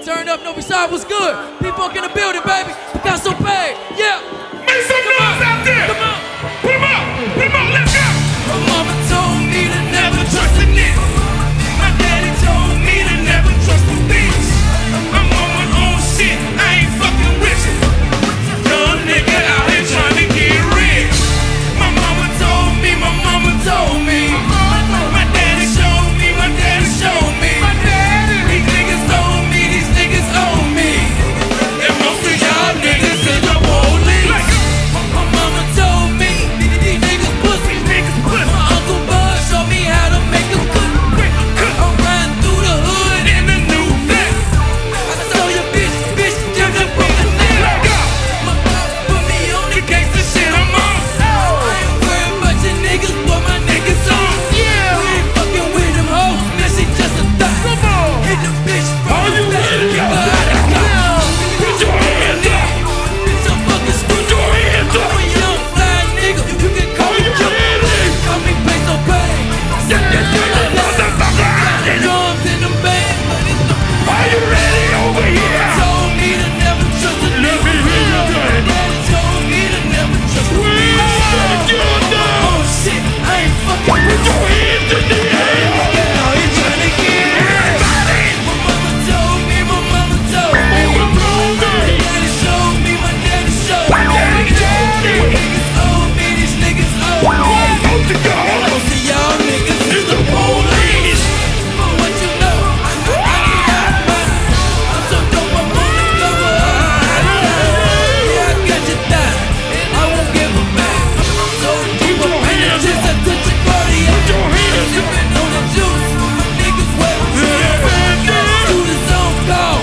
Turn up, Novi Sad was good. People in the building, baby. We got some pay. Yeah. Make some noise out there. Come on. Put them up. Put them up. Let's go. My mama told me to never trust a nigga. My daddy told me to never trust a bitch. I'm on my own shit. I ain't fucking with you. Young nigga out here trying to get rich. My mama told me. My mama told me. My daddy showed me. My daddy showed me. These niggas owe me. These niggas owe me. And most of y'all niggas is the police. My mama told me these niggas pussy. My Uncle Bud showed me how to make a cook. I'm riding through the hood In the new black. I saw your bitch, jump up on the neck. My pop put me on the Gangsta shit I'm on. I ain't worried about your niggas, boy, my niggas on. Yeah. We ain't fucking with them hoes, man, she just a thot. Come on. Hit the bitch from Are the you back, ready? keep her out of cop. Put your hands up. Bitch, I'm fucking Put your hands up. I'm a young fly nigga, you can call Are me you Joe. ready? Call me Peso Pay. Motherfucker. Drums in the band, but it's the Are you ready over here? told me to never trust a Let nigga. me hear you do it. Daddy told me to never trust a What nigga. you do? Oh shit, I ain't fucking with Put your hands in the air. Now he tryna get Everybody. My mama told me, my mama told me. Mama told me. My daddy showed me, my daddy showed me. My daddy told me. Niggas owe me, these niggas owe me. Most of y'all Most of y'all niggas is the police. But what you know, I need that money. I'm so dope, I'm on the cover. Yeah, I got your thigh, and I won't give a back. I'm so deep up in the juice, I touch your body. Put your hands up. Sipping on the juice, my niggas wet. Do the zone call.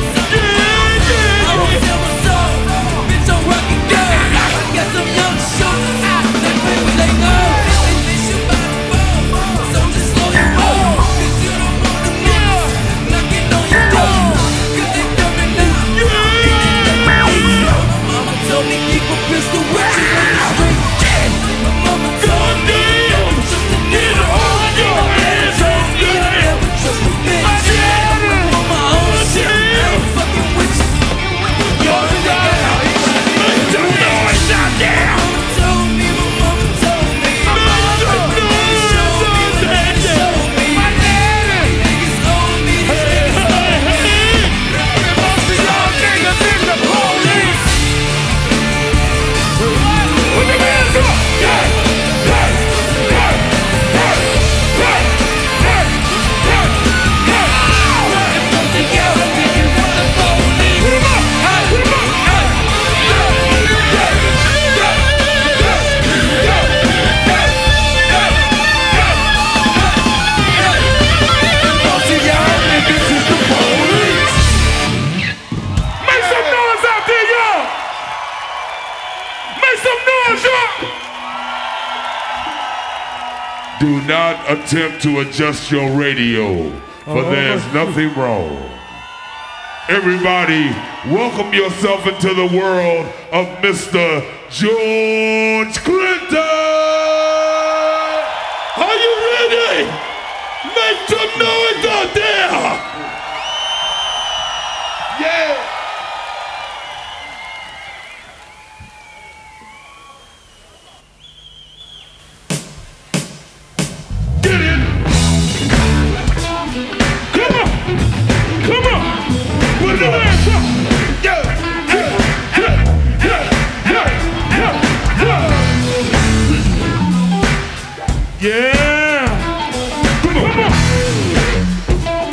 I won't tell my soul, bitch, I'm rockin' gold. I got some young shooters, they play what they know. They think you about to fall, so just slow your roll. 'Cause you don't want them niggas knocking on your door. 'Cause they coming out. My mama told me keep a pistol with you on the street. My mama told me never trust a nigga. Daddy told me to never trust a bitch. I'm on my own shit, I ain't fucking with you. Young nigga out here trying to Make some noise out there. mama told me, my mama told me. My daddy showed me, my daddy showed me. These niggas owe me, these niggas owe me. Most of y'all niggas is the police. Put your hands up. Yeah. Hey. Hey. Hey. Hey. Hey. Hey. Hey. Together we can run the police. Put 'em up. Put 'em up. Most of y'all niggas is the police. Make some noise out there, y'all. Make some noise, y'all. Do not attempt to adjust your radio, for there's nothing wrong. Everybody, welcome yourself into the world of Mr. George Clinton. Are you ready? Make some noise out there. Yeah. Get it. Come on. Come on. Put your hands up. Yeah. Yeah. Yeah. Yeah. Yeah. Yeah. Yeah. Come on. Come on.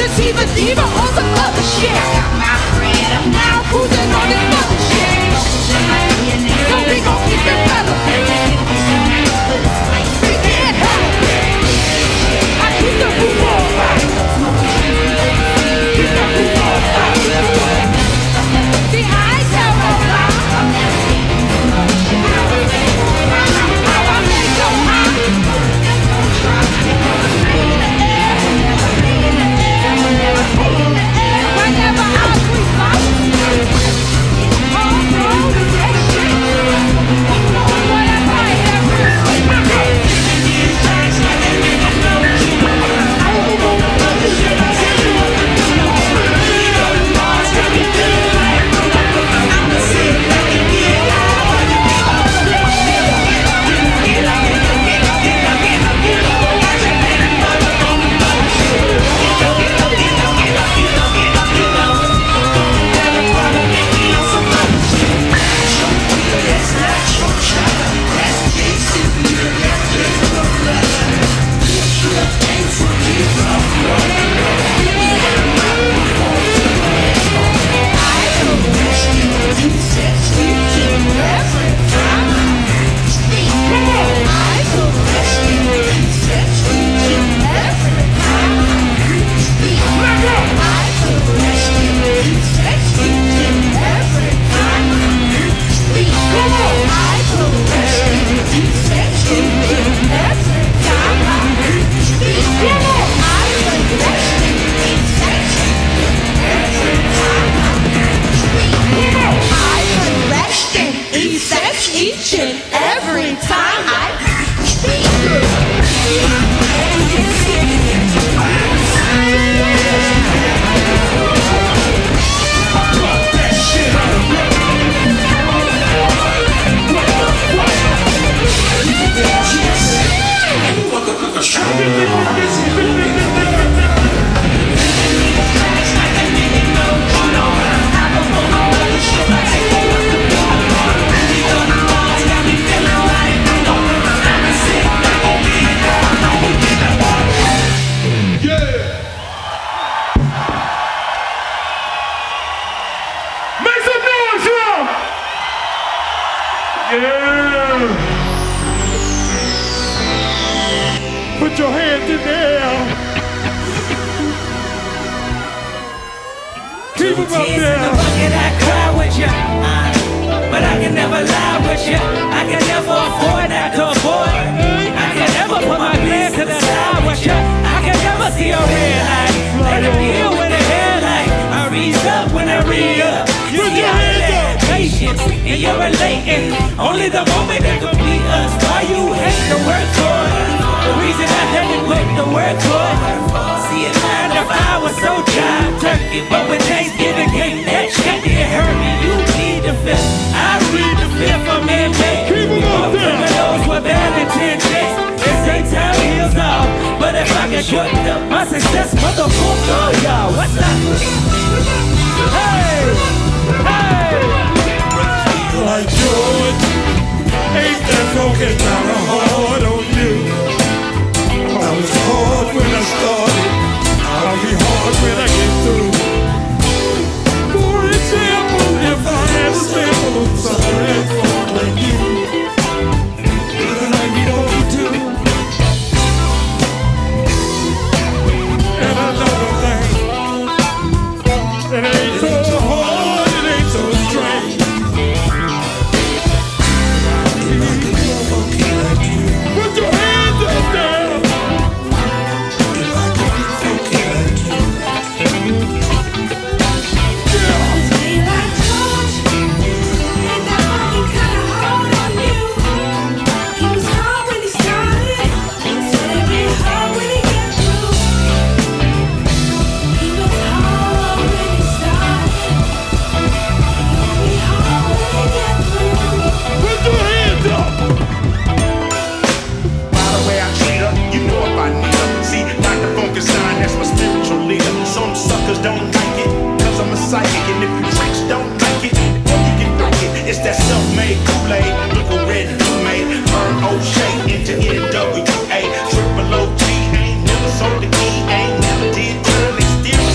Diva, diva, on some other shit. Now I'm cruising on this mother shit. So we gon' keep it relevant. We get high. I keep the roof on fire. Keep the roof on fire. See, I ain't tell no lie. How I make so high. Whenever I breathe my Put your hands in the air. Keep them up there. I cry with you, but I can never lie with you. I can never afford not to avoid. I can never put my glance to the side with you. I can never see a red light. Let it deal with a headlight. I reach up when I read up. You see how that patience and you're relating. Only the moment that complete us. Why you hate the work for it? The reason I haven't put the work for it. See it 9 to 5 was so dry turkey, but when Thanksgiving came, that shit didn't hurt me. You need the fifth, I read the fifth for man-made. Both criminals with bad intentions. This ain't time heals off, but if I can shorten up my success, motherfucker, y'all, what's up? Hey, hey. Like George, ain't that focus down hard on you? I was hard when I started, I'll be hard when I get through. For example, if I had a sample of something like you, then I'd be over too. And another thing, it ain't so hard, it ain't so strange. Put your hands up there. That's my spiritual leader. Some suckers don't like it, cause I'm a psychic. And if you tricks don't like it, well you can like it. It's that self-made Kool-Aid, look a red made. Burn O'Shea into NWA. Triple OG, ain't never sold the key, ain't never did turn, they still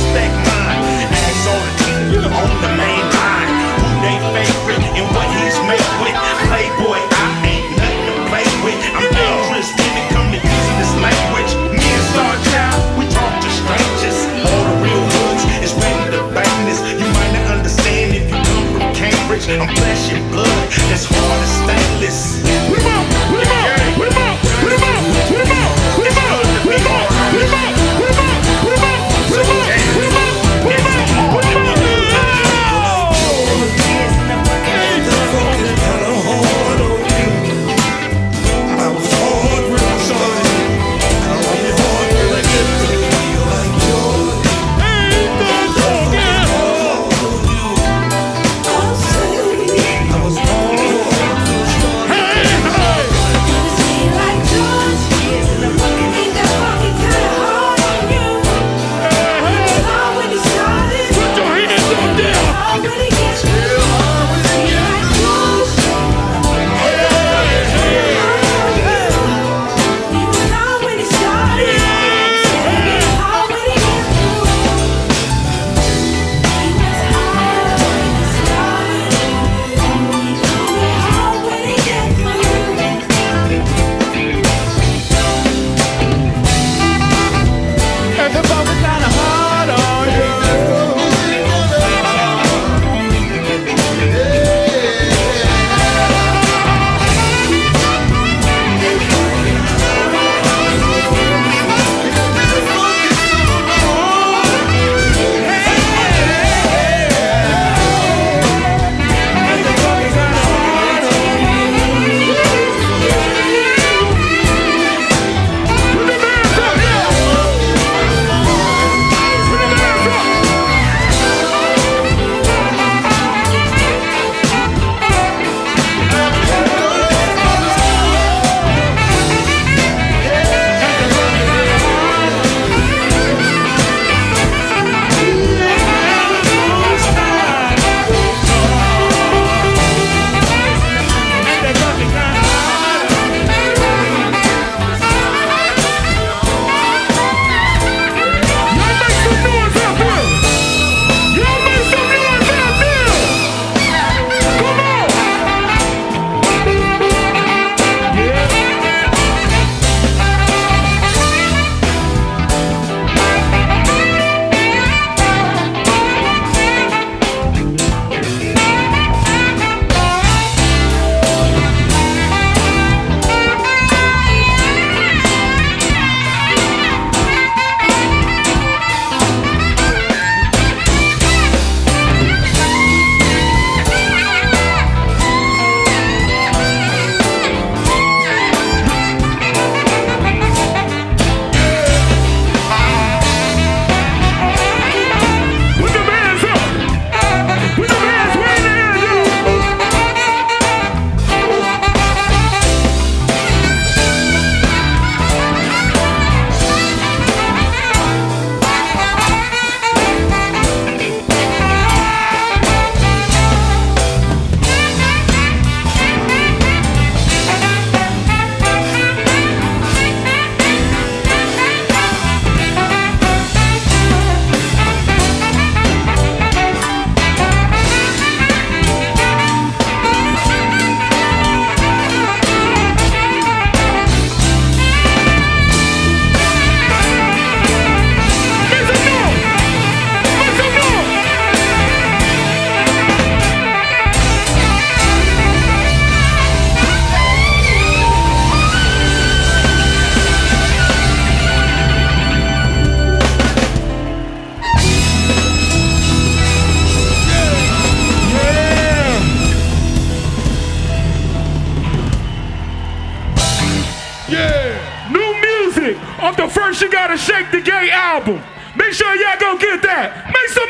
a Shake the Gate album. Make sure y'all go get that. Make some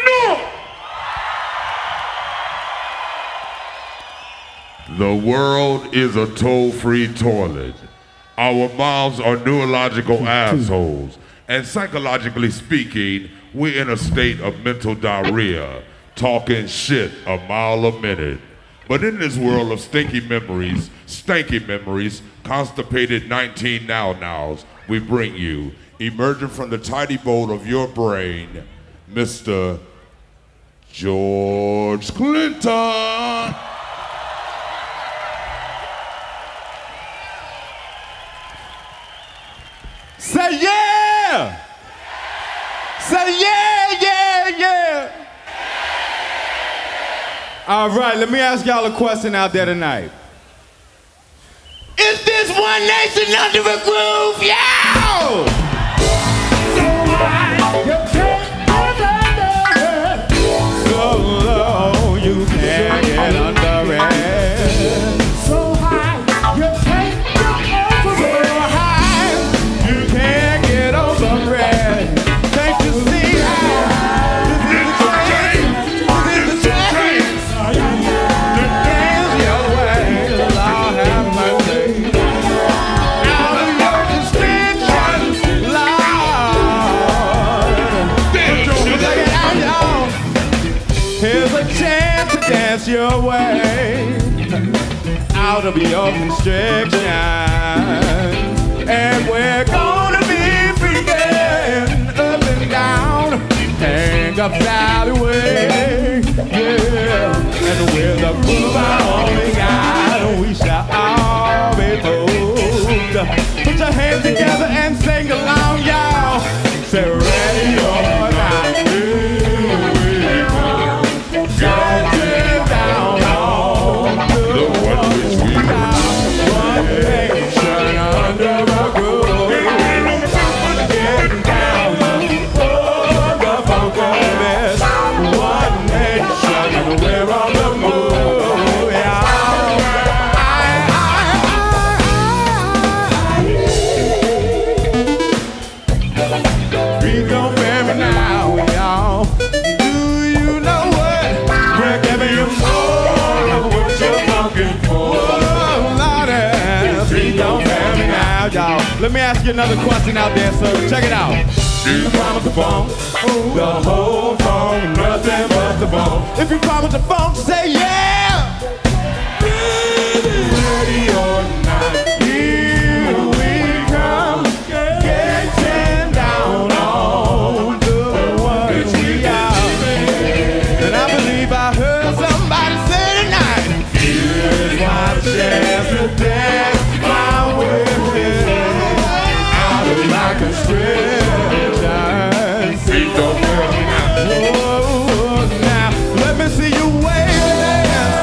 noise. The world is a toll-free toilet. Our moms are neurological assholes. And psychologically speaking, we're in a state of mental diarrhea, talking shit a mile a minute. But in this world of stinky memories, stanky memories, constipated 19 now-nows, we bring you, emerging from the tidy bowl of your brain, Mr. George Clinton. Say yeah! Say yeah, yeah, yeah! All right, let me ask y'all a question out there tonight. Is this one nation under a groove, yo? So low you can't get under it. So high you can't get over it. So high you can't get over it. Can't you see how this is a change? This is a change. The dance your way, Lord have mercy. Out of your restrictions, Lord. Check it out, y'all. Here's a chance to dance your way out of your constrictions, and we're gonna be freaking up and down, hang up alleyway, yeah. And with the groove I only got, we shall all be moved. Put your hands together and sing along, y'all. Say ready or not. Getting down on the one which we one nation under a groove. Getting down on the funkiness. One nation and we're on the move. Yeah. Please don't bear me now, y'all. Do you know what? We're giving you more of what you're looking for. Oh, Lordy. Please don't bear me now, y'all. Let me ask you another question out there, so check it out. Do you promise the phone? The whole phone, nothing but the phone. If you promise the phone, say yeah. Ready or not, here we come. Getting down on the ones we are. And I believe I heard somebody say tonight, here's my chance to dance my way out of my constrictions. Please don't hurt me now. Whoa, now let me see you wave your hands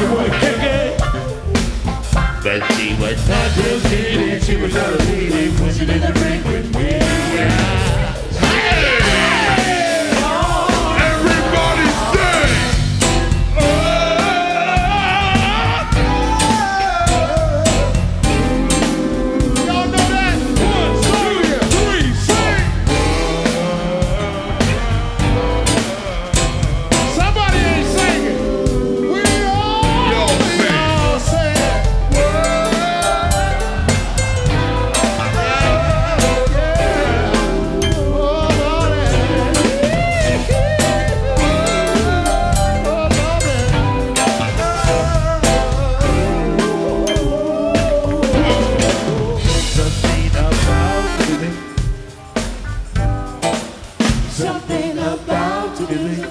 you wanna kick it. But she was not just kidding, she was not a lady, pushing in the ring with me. Everybody sing! Y'all know that? 1, 2, 3, sing! Somebody ain't singing. We all sing. Something about to be.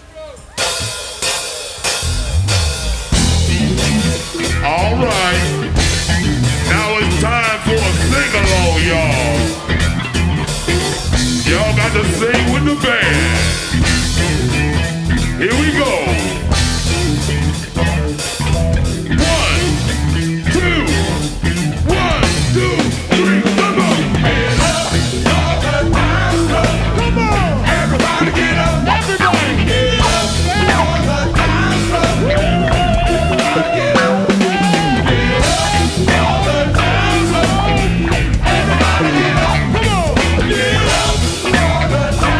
All right. Now it's time for a sing-along, y'all. Y'all got to sing with the band. Here we go. 1, 2, 1, 2, 3, come on. Come on! Everybody get up. Everybody! Get up. Come on! Get up.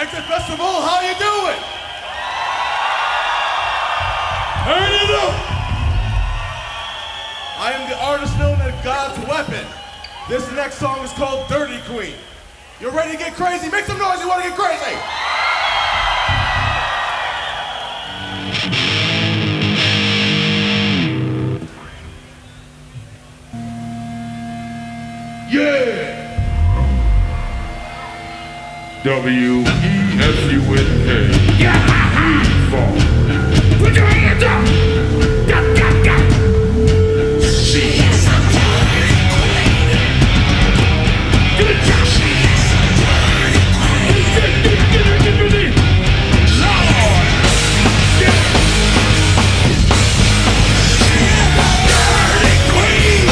Exit Festival, how you doing? Turn it up! I am the artist known as God's Weapon. This next song is called Dirty Queen. You ready to get crazy? Make some noise, you want to get crazy! Yeah! W-E-S-U-N-K. Yeah! Fall. Put your hands up! She's a dirty queen. Good job! She's a dirty queen. Lord! Yeah! She's a dirty queen.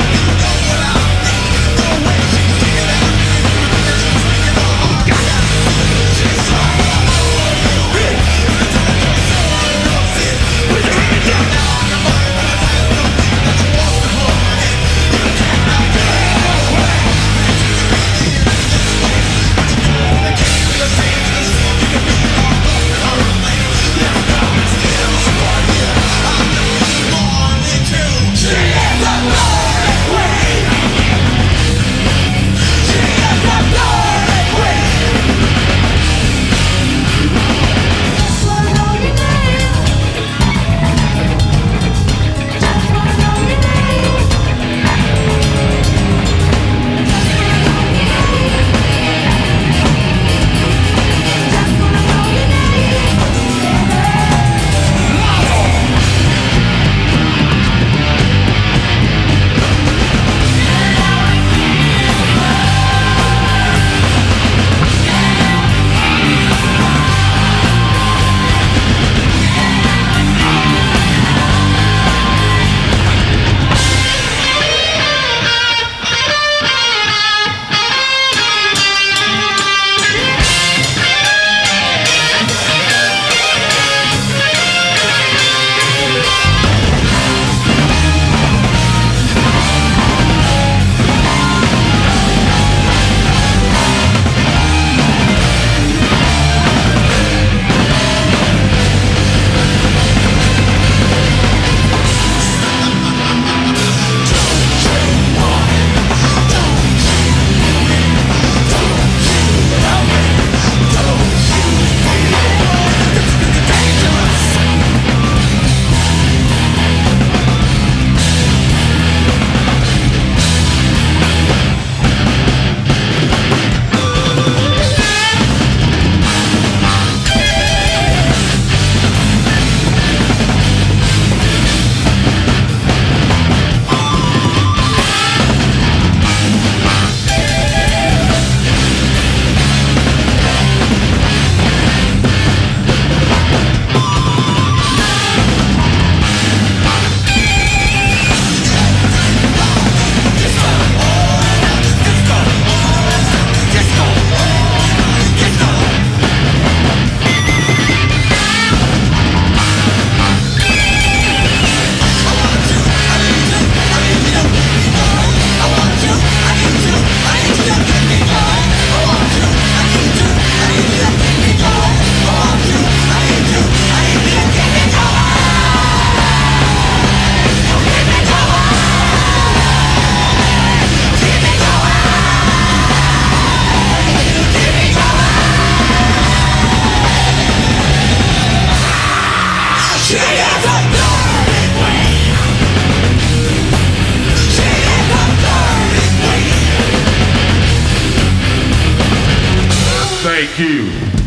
Thank you.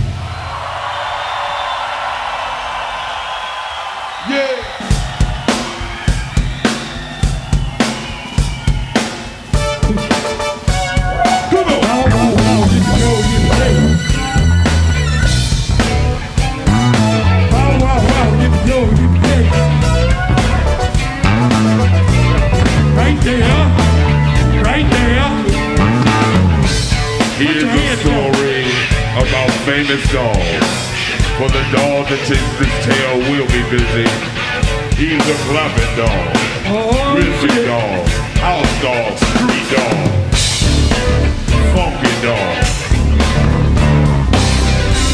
Yeah. Come on. Right there. Right there. Here's a story about famous dogs. For the dog that chases his tail will be busy. He's a clapping dog, rhythmic dog, house dog, street dog, funky dog.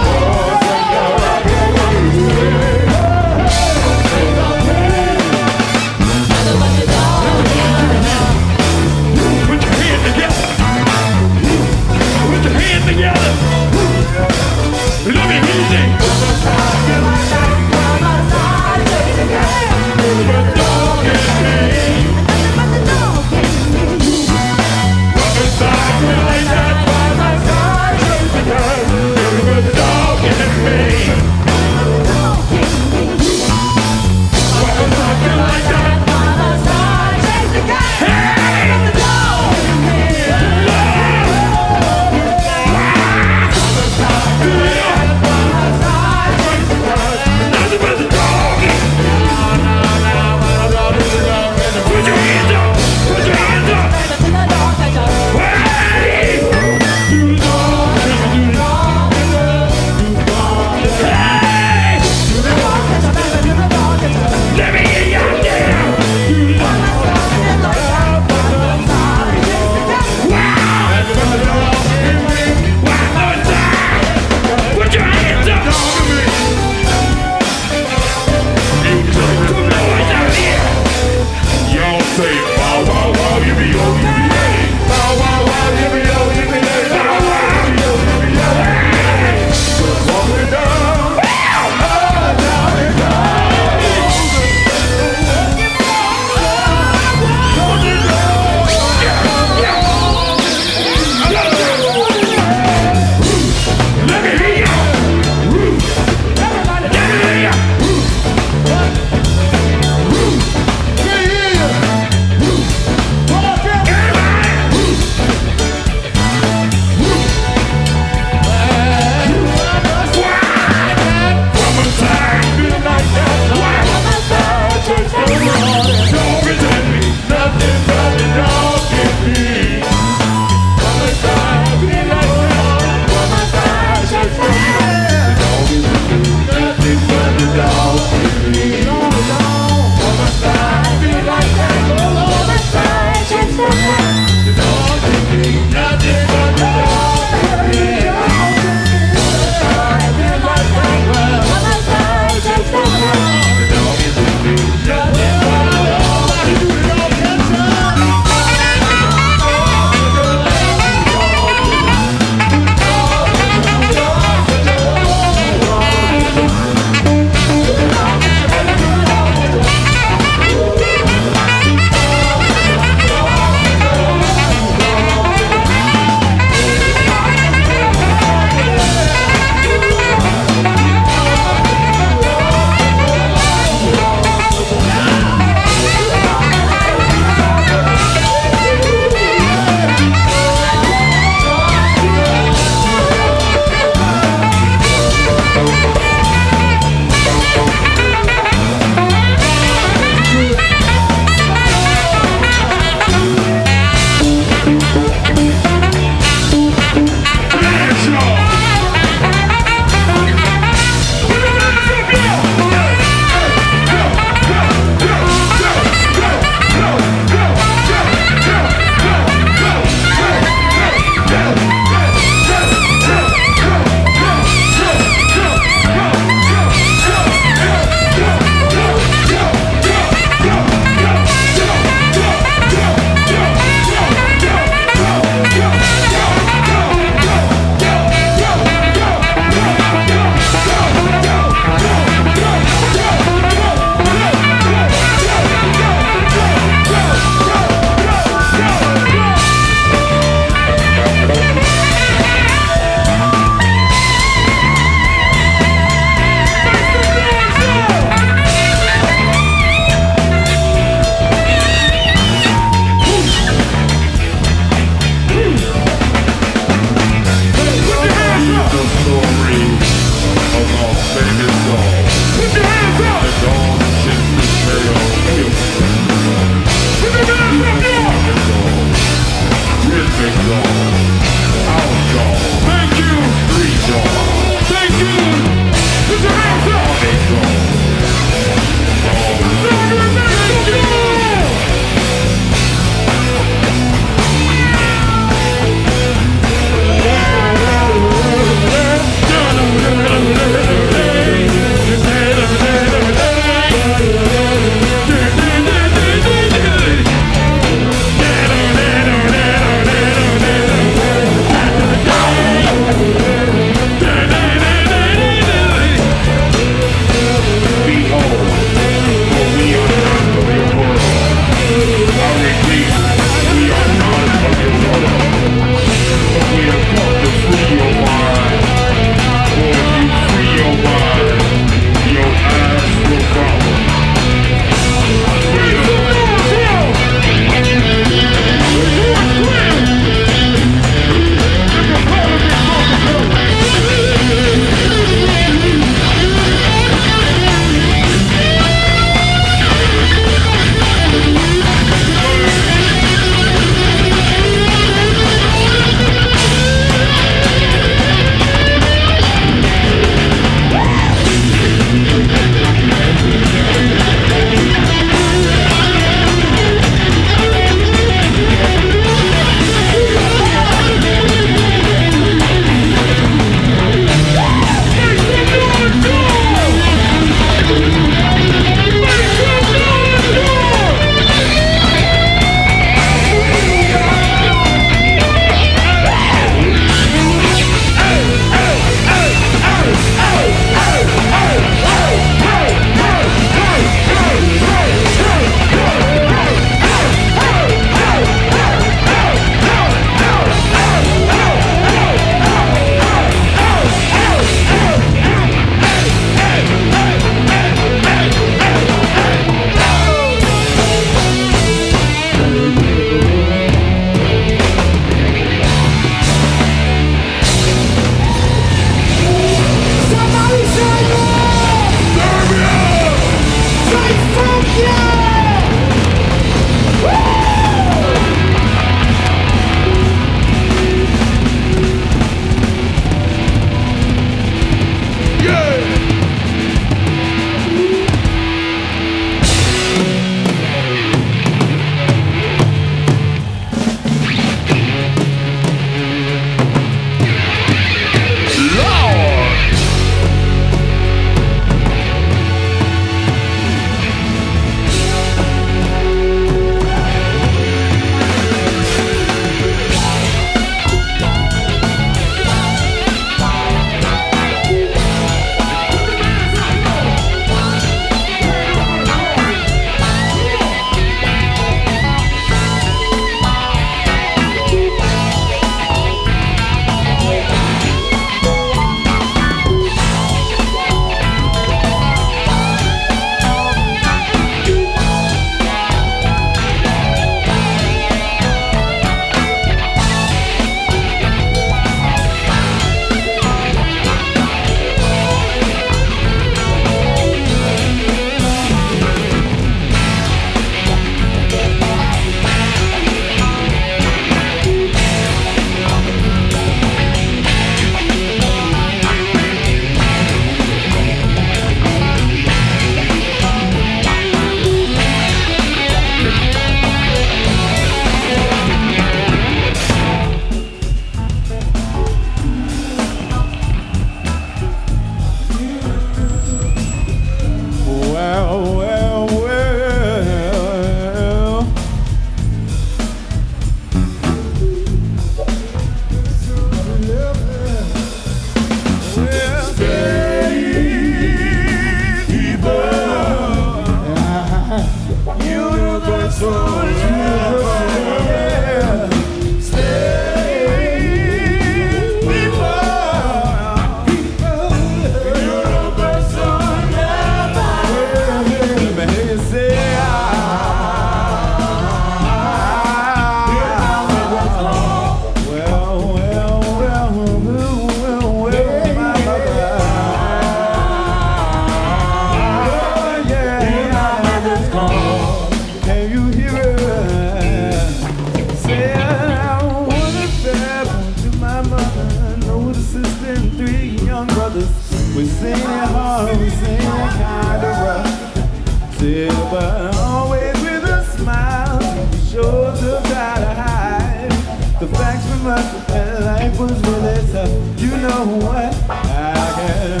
young brothers, we sing it hard, we sing it kind of rough. Still, but always with a smile, we sure to try to hide the facts from us, and life was really tough. You know what? I can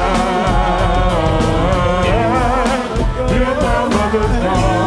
hear my mother's call.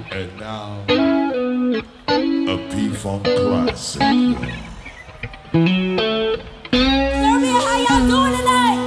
And now, a P-Funk classic. Serbia, how y'all doing tonight?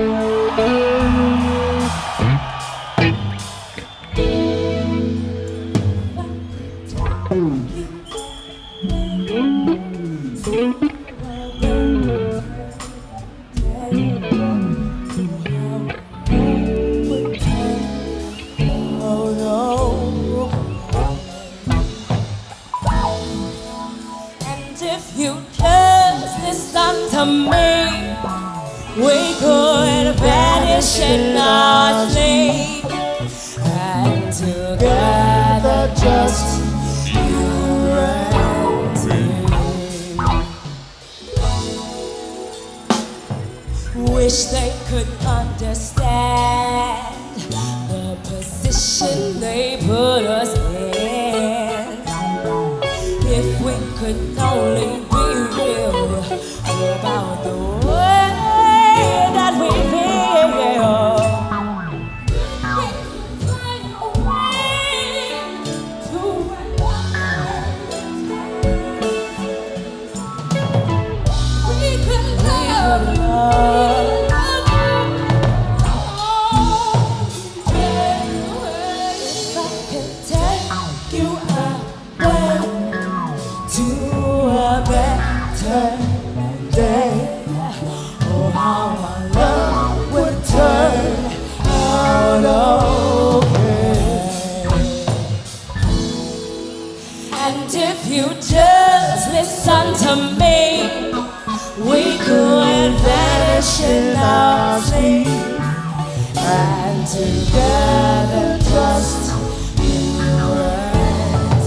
To me, we could vanish in our sleep, and together just you and me. Wish they could understand the position they put us in. If we could only be real about the way that we feel, we could find a way to we could love. If I could take you away to a better day, oh how our love would turn out okay. And if you just listen to me, we could vanish in our sleep, and together just you and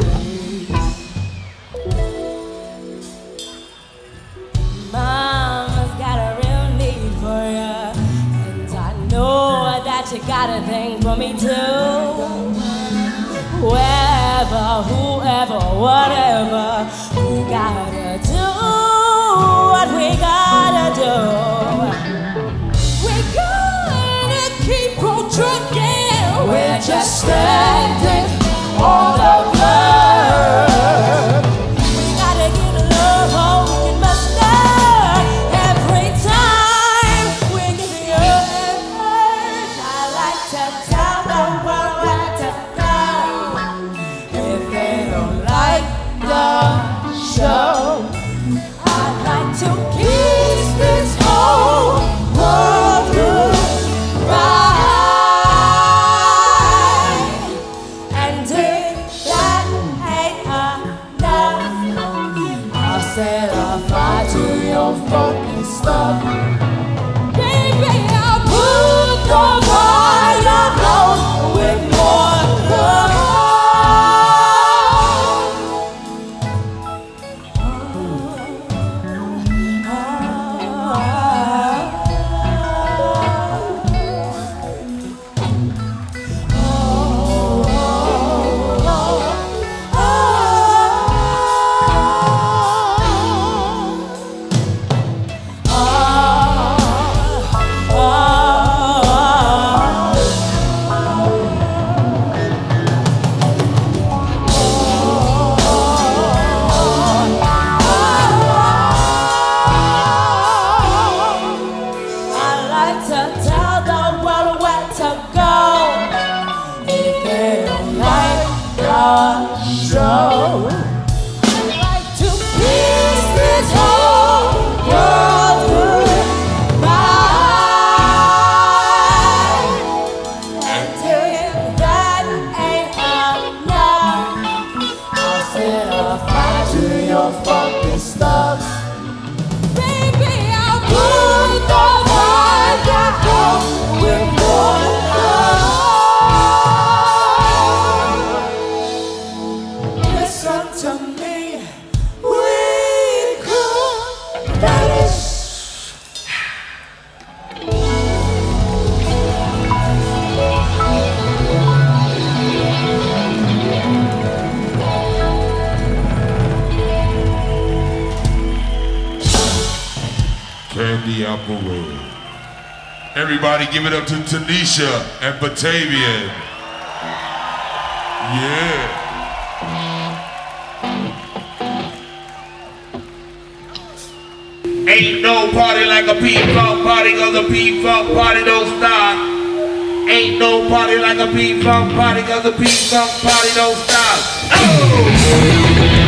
me. Mama's got a real need for you, and I know that you got a thing for me too. Wherever, whoever, whatever, we gotta do what we gotta do. We gotta keep on trucking. We're just standing on the blood. We gotta get love all we can muster. Every time we give you effort, I like to tell the world where to go. If they don't like the show, I'd like to keep this whole world right. And if that ain't enough, I'll set a fire to your fucking stuff. Baby, I'll put the fire out with more love. Candy Apple. Everybody give it up to Tanisha and Batavian. Yeah. Ain't no party like a P-Funk party, cause a P-Funk party don't stop. Ain't no party like a P-Funk party, cause a P-Funk party don't stop. Oh!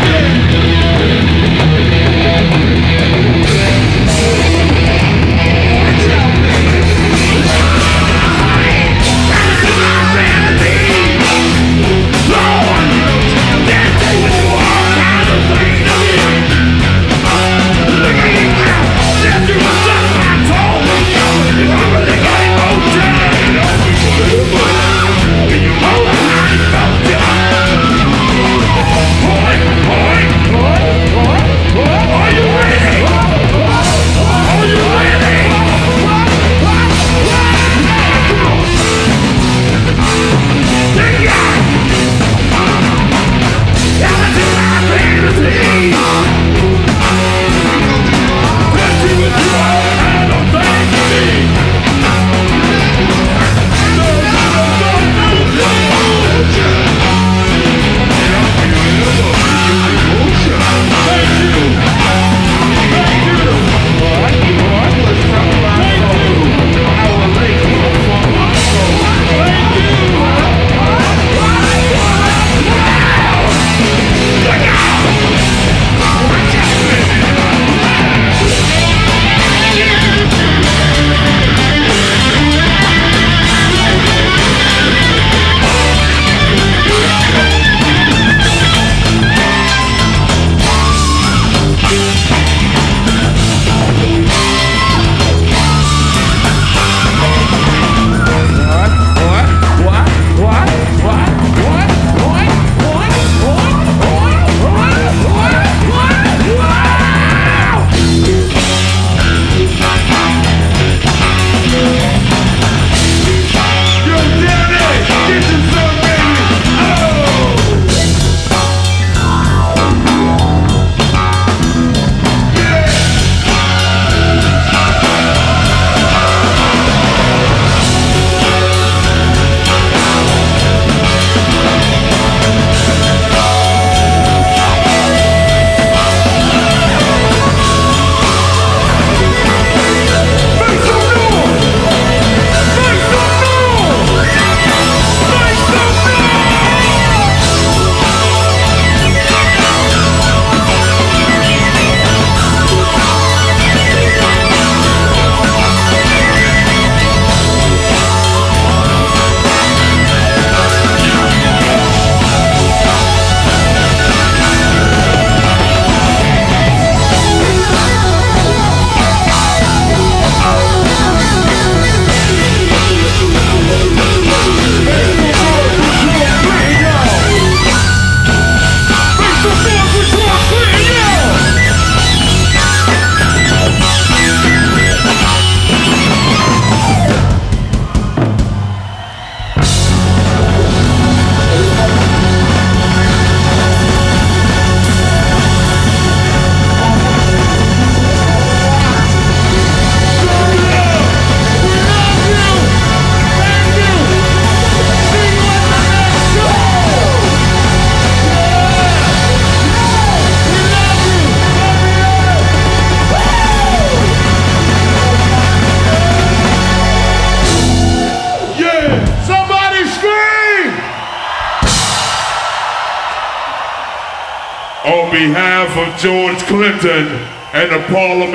On behalf of George Clinton and the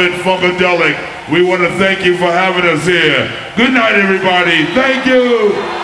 Parliament-Funkadelic, we want to thank you for having us here. Good night, everybody. Thank you.